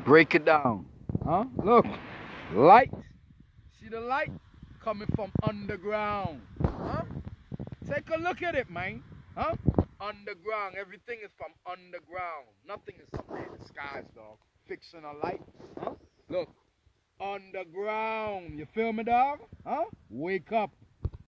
Break it down. Huh? Look. Light. See the light? Coming from underground. Huh? Take a look at it, man. Huh? Underground. Everything is from underground. Nothing is up there in the skies, dog. Fixing a light. Huh? Look. Underground. You feel me, dog? Huh? Wake up.